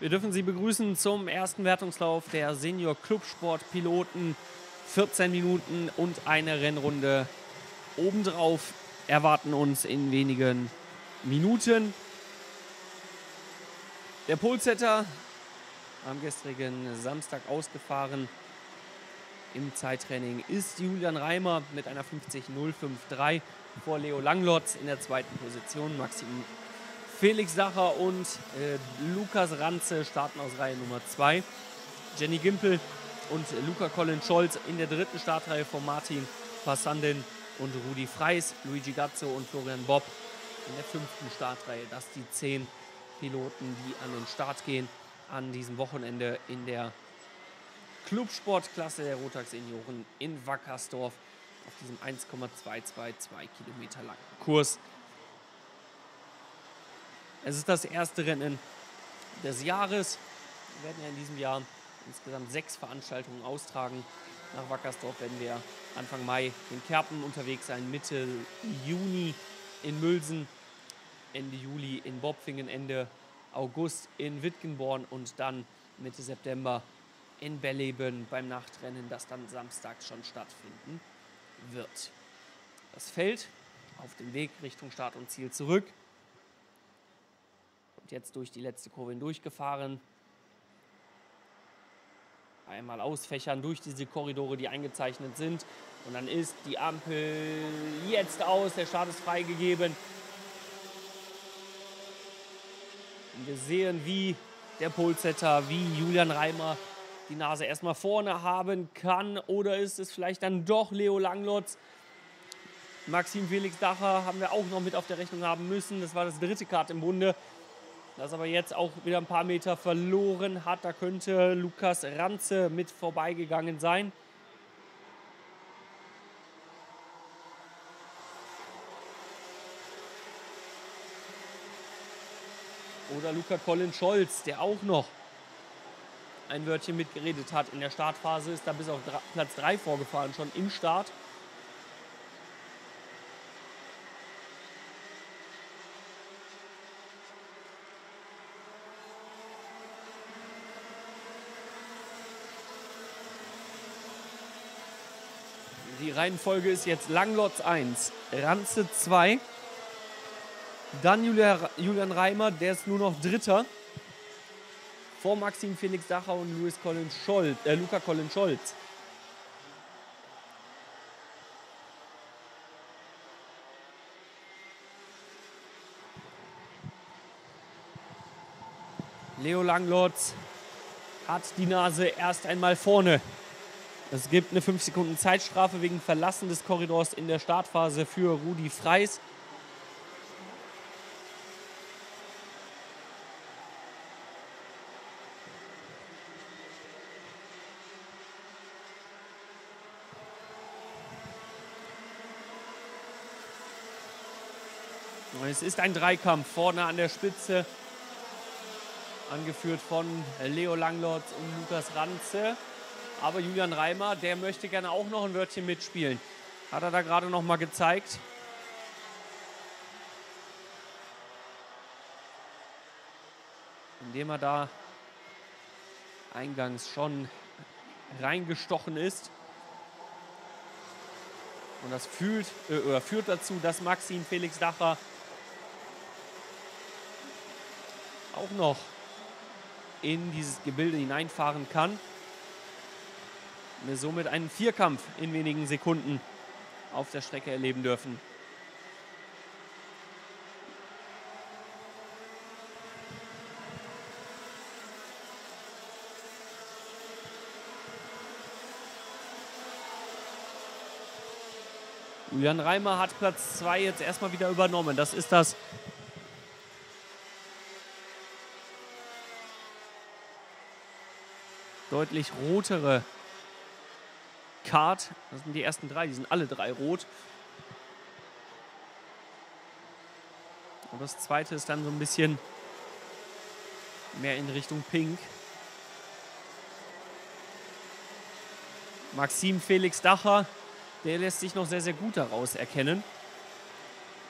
Wir dürfen Sie begrüßen zum ersten Wertungslauf der Senior Clubsport Piloten. 14 Minuten und eine Rennrunde obendrauf erwarten uns in wenigen Minuten. Der Polesetter am gestrigen Samstag ausgefahren im Zeittraining ist Julian Reimer mit einer 50.053 vor Leo Langlotz in der zweiten Position. Maxim Felix Sacher und Lukas Ranze starten aus Reihe Nummer 2. Jenny Gimpel und Luca Colin Scholz in der dritten Startreihe von Martin Passanden und Rudi Freis, Luigi Gazzo und Florian Bob in der fünften Startreihe. Das die 10 Piloten, die an den Start gehen an diesem Wochenende in der Clubsportklasse der Rotax Senioren in Wackersdorf auf diesem 1,222 Kilometer langen Kurs. Es ist das erste Rennen des Jahres. Wir werden ja in diesem Jahr insgesamt 6 Veranstaltungen austragen. Nach Wackersdorf werden wir Anfang Mai in Kerpen unterwegs sein, Mitte Juni in Mülsen, Ende Juli in Bobfingen, Ende August in Wittgenborn und dann Mitte September in Belleben beim Nachtrennen, das dann samstags schon stattfinden wird. Das Feld auf dem Weg Richtung Start und Ziel zurück. Und jetzt durch die letzte Kurve hindurchgefahren. Einmal ausfächern durch diese Korridore, die eingezeichnet sind. Und dann ist die Ampel jetzt aus. Der Start ist freigegeben. Und wir sehen, wie der Polesetter, wie Julian Reimer die Nase erstmal vorne haben kann. Oder ist es vielleicht dann doch Leo Langlotz? Maxim Felix Sacher haben wir auch noch mit auf der Rechnung haben müssen. Das war das dritte Kart im Bunde, das aber jetzt auch wieder ein paar Meter verloren hat. Da könnte Lukas Ranze mit vorbeigegangen sein. Oder Luca Colin Scholz, der auch noch ein Wörtchen mitgeredet hat in der Startphase, ist da bis auf Platz 3 vorgefahren, schon im Start. Die Reihenfolge ist jetzt Langlotz 1, Ranze 2, dann Julian Reimer, der ist nur noch Dritter, vor Maxim Felix Sacher und Luca Colin Scholz. Leo Langlotz hat die Nase erst einmal vorne. Es gibt eine 5 Sekunden Zeitstrafe wegen Verlassen des Korridors in der Startphase für Rudi Freis. Es ist ein Dreikampf vorne an der Spitze, angeführt von Leo Langlotz und Lukas Ranze. Aber Julian Reimer, der möchte gerne auch noch ein Wörtchen mitspielen. Hat er da gerade noch mal gezeigt. Indem er da eingangs schon reingestochen ist. Und das führt dazu, dass Maxim Felix Sacher auch noch in dieses Gebilde hineinfahren kann. Wir somit einen Vierkampf in wenigen Sekunden auf der Strecke erleben dürfen. Julian Reimer hat Platz 2 jetzt erstmal wieder übernommen. Das ist das deutlich rotere Kart. Das sind die ersten 3, die sind alle 3 rot. Und das zweite ist dann so ein bisschen mehr in Richtung Pink. Maxim Felix Sacher, der lässt sich noch sehr, sehr gut daraus erkennen.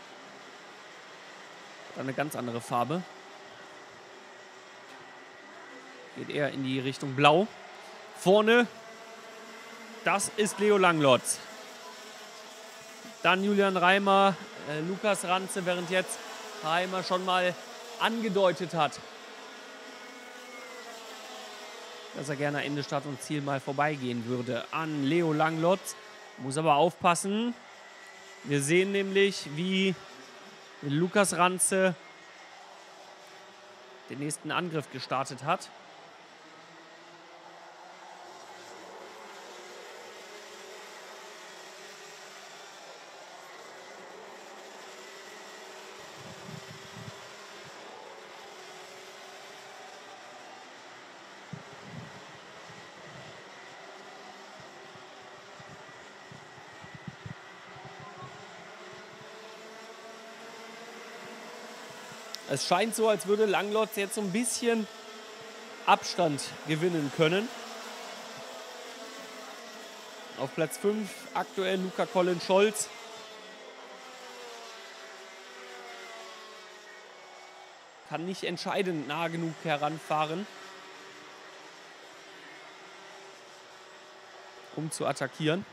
Hat eine ganz andere Farbe. Geht eher in die Richtung Blau. Vorne, das ist Leo Langlotz. Dann Julian Reimer, Lukas Ranze, während jetzt Reimer schon mal angedeutet hat, dass er gerne Ende Start und Ziel mal vorbeigehen würde an Leo Langlotz. Muss aber aufpassen. Wir sehen nämlich, wie Lukas Ranze den nächsten Angriff gestartet hat. Es scheint so, als würde Langlotz jetzt so ein bisschen Abstand gewinnen können. Auf Platz 5 aktuell Luca Colin Scholz. Kann nicht entscheidend nah genug heranfahren, um zu attackieren.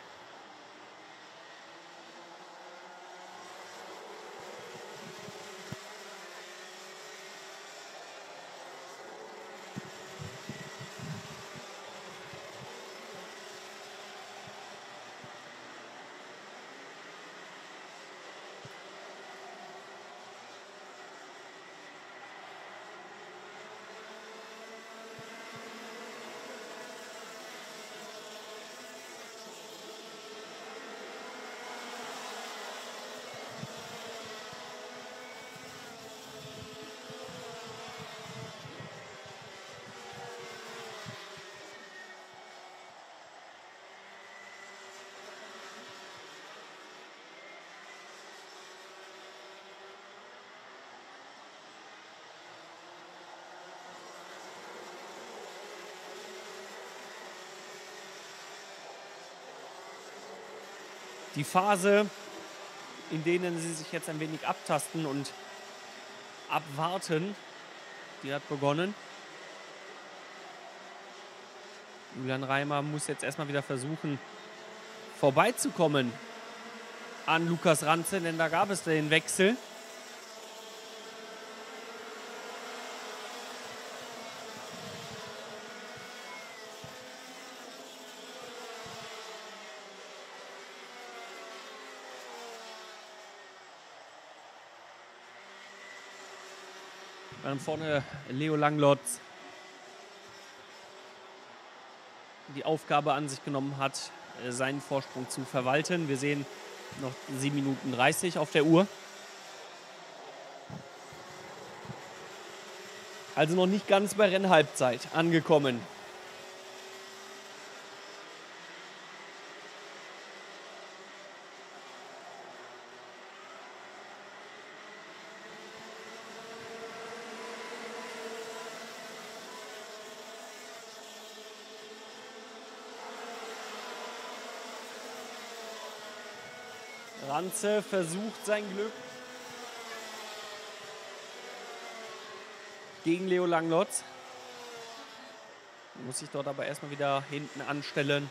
Die Phase, in denen sie sich jetzt ein wenig abtasten und abwarten, die hat begonnen. Julian Reimer muss jetzt erstmal wieder versuchen, vorbeizukommen an Lukas Ranze, denn da gab es den Wechsel. Dann vorne Leo Langlotz die Aufgabe an sich genommen hat, seinen Vorsprung zu verwalten. Wir sehen noch 7 Minuten 30 auf der Uhr. Also noch nicht ganz bei Rennhalbzeit angekommen. Ranze versucht sein Glück gegen Leo Langlotz. Muss sich dort aber erstmal wieder hinten anstellen.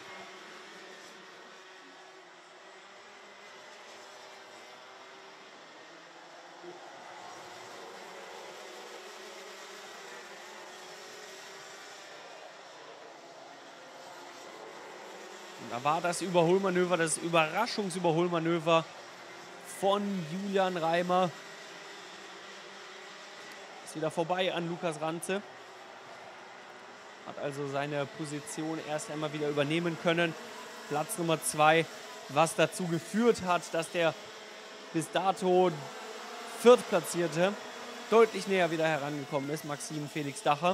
Da war das Überholmanöver, das Überraschungsüberholmanöver von Julian Reimer. Ist wieder vorbei an Lukas Ranze. Hat also seine Position erst einmal wieder übernehmen können. Platz Nummer 2, was dazu geführt hat, dass der bis dato Viertplatzierte deutlich näher wieder herangekommen ist, Maxim Felix Dacher.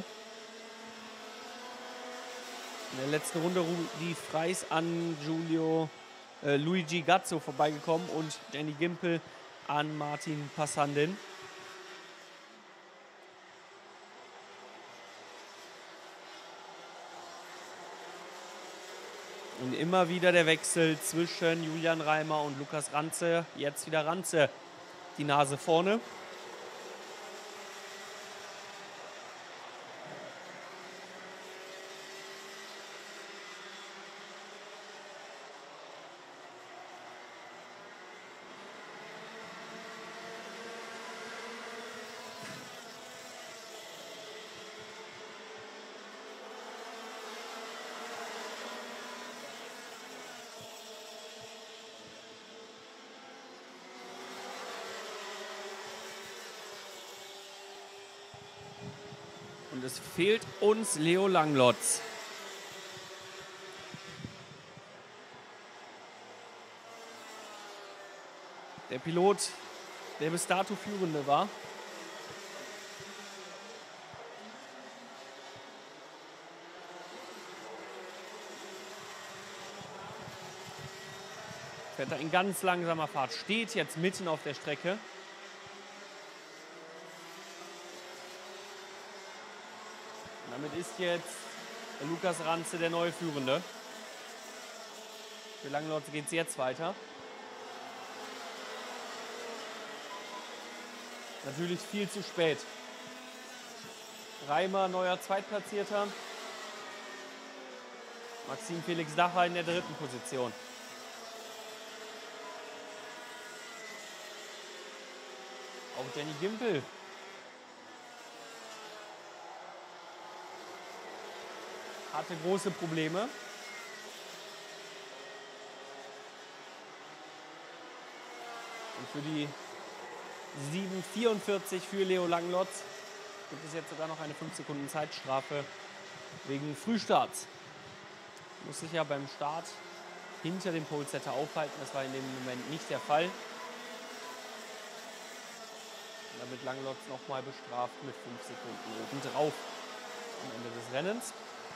In der letzten Runde Rudi Freis an Luigi Gazzo vorbeigekommen und Jenny Gimpel an Martin Passandin. Und immer wieder der Wechsel zwischen Julian Reimer und Lukas Ranze. Jetzt wieder Ranze, die Nase vorne. Und es fehlt uns Leo Langlotz. Der Pilot, der bis dato Führende war. Fährt er in ganz langsamer Fahrt, steht jetzt mitten auf der Strecke. Und damit ist jetzt der Lukas Ranze der neue Führende. Für Langlotz geht es jetzt weiter. Natürlich viel zu spät. Reimer, neuer Zweitplatzierter. Maxim Felix Dacher in der 3. Position. Auch Jenny Gimpel hatte große Probleme. Und für die 7:44 für Leo Langlotz gibt es jetzt sogar noch eine 5 Sekunden Zeitstrafe wegen Frühstarts. Muss sich ja beim Start hinter dem Polesetter aufhalten. Das war in dem Moment nicht der Fall. Und damit Langlotz nochmal bestraft mit 5 Sekunden obendrauf am Ende des Rennens.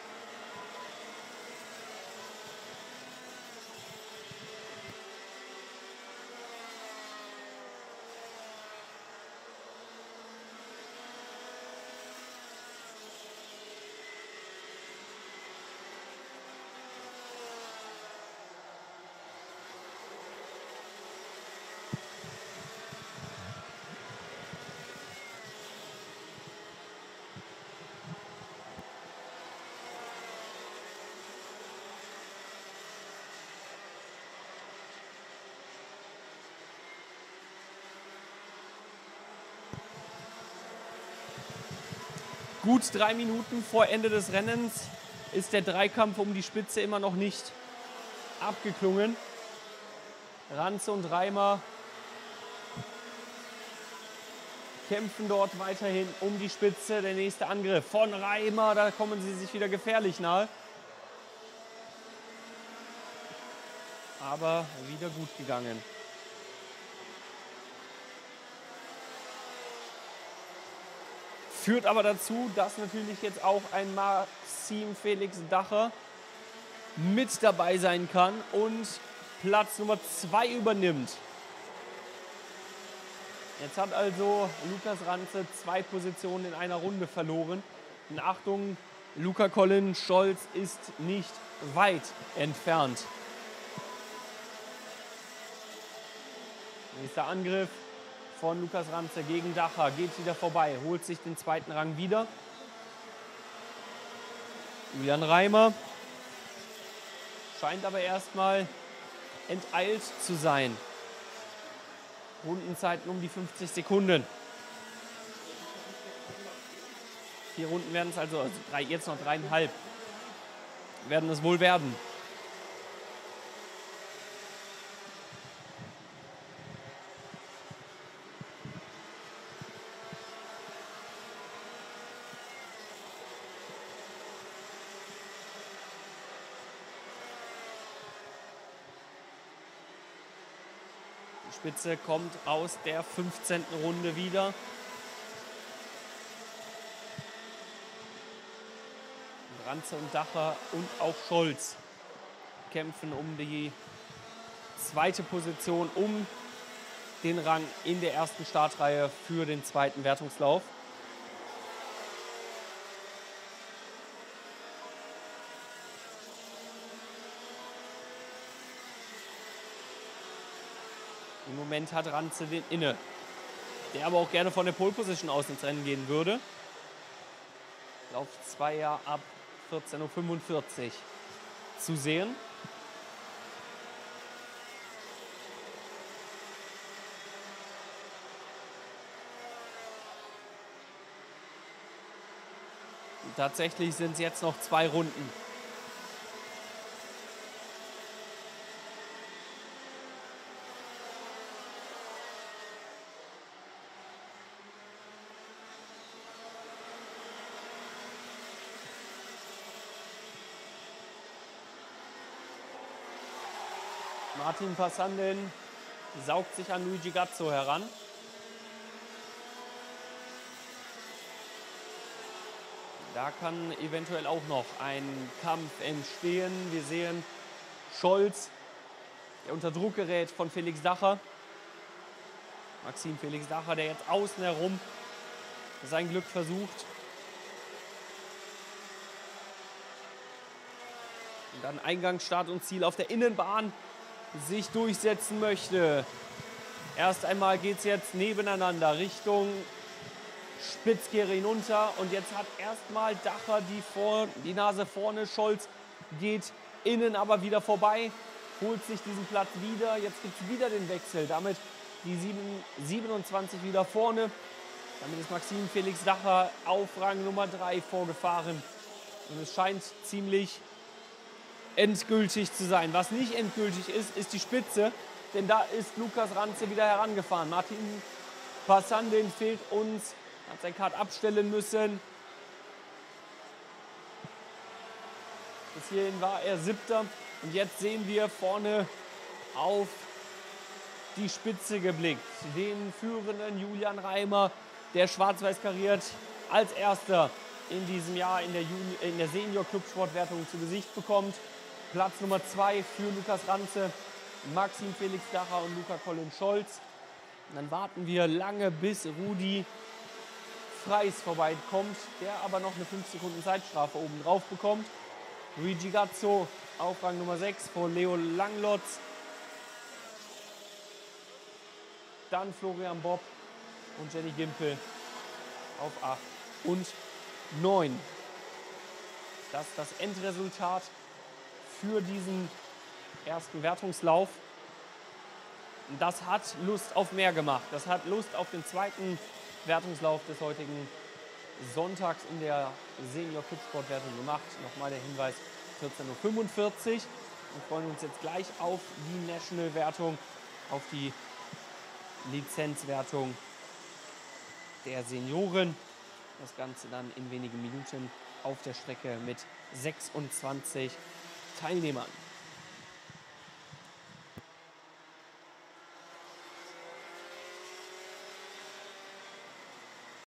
Gut 3 Minuten vor Ende des Rennens ist der Dreikampf um die Spitze immer noch nicht abgeklungen. Ranze und Reimer kämpfen dort weiterhin um die Spitze. Der nächste Angriff von Reimer, da kommen sie sich wieder gefährlich nahe. Aber wieder gut gegangen. Führt aber dazu, dass natürlich jetzt auch ein Maxim Felix Dacher mit dabei sein kann und Platz Nummer 2 übernimmt. Jetzt hat also Lukas Ranze 2 Positionen in einer Runde verloren. Und Achtung, Luca Colin Scholz ist nicht weit entfernt. Nächster Angriff von Lukas Ranze gegen Dacher, geht wieder vorbei, holt sich den 2. Rang wieder. Julian Reimer scheint aber erstmal enteilt zu sein. Rundenzeiten um die 50 Sekunden. 4 Runden werden es also jetzt noch 3,5 werden es wohl werden. Spitze kommt aus der 15. Runde wieder. Ranze und Dacher und auch Scholz kämpfen um die 2. Position, um den Rang in der ersten Startreihe für den 2. Wertungslauf. Im Moment hat Ranze den inne, der aber auch gerne von der Pole Position aus ins Rennen gehen würde. Lauf 2 ja ab 14:45 Uhr zu sehen. Und tatsächlich sind es jetzt noch 2 Runden. Martin Passanden saugt sich an Luigi Gazzo heran. Da kann eventuell auch noch ein Kampf entstehen. Wir sehen Scholz, der unter Druck gerät von Felix Dacher. Maxim Felix Dacher, der jetzt außen herum sein Glück versucht. Und dann Eingang, Start und Ziel auf der Innenbahn sich durchsetzen möchte. Erst einmal geht es jetzt nebeneinander Richtung Spitzkehre hinunter. Und jetzt hat erstmal Dacher die Nase vorne. Scholz geht innen aber wieder vorbei, holt sich diesen Platz wieder. Jetzt gibt es wieder den Wechsel. Damit die 27 wieder vorne. Damit ist Maxim Felix Dacher auf Rang Nummer 3 vorgefahren. Und es scheint ziemlich endgültig zu sein. Was nicht endgültig ist, ist die Spitze. Denn da ist Lukas Ranze wieder herangefahren. Martin Passanden fehlt uns. Hat sein Kart abstellen müssen. Bis hierhin war er 7. Und jetzt sehen wir vorne auf die Spitze geblickt. Den führenden Julian Reimer, der schwarz-weiß kariert, als erster in diesem Jahr in der Senior-Clubsportwertung zu Gesicht bekommt. Platz Nummer 2 für Lukas Ranze, Maxim Felix Dacher und Luca Colin Scholz. Und dann warten wir lange, bis Rudi Freis vorbeikommt, der aber noch eine 5 Sekunden Zeitstrafe oben drauf bekommt. Luigi Gazzo auf Rang Nummer 6 vor Leo Langlotz. Dann Florian Bob und Jenny Gimpel auf 8 und 9. Das ist das Endresultat für diesen ersten Wertungslauf. Das hat Lust auf mehr gemacht. Das hat Lust auf den zweiten Wertungslauf des heutigen Sonntags in der Senior Clubsportwertung gemacht. Nochmal der Hinweis, 14:45 Uhr. Wir freuen uns jetzt gleich auf die National-Wertung, auf die Lizenzwertung der Senioren. Das Ganze dann in wenigen Minuten auf der Strecke mit 26 Teilnehmern.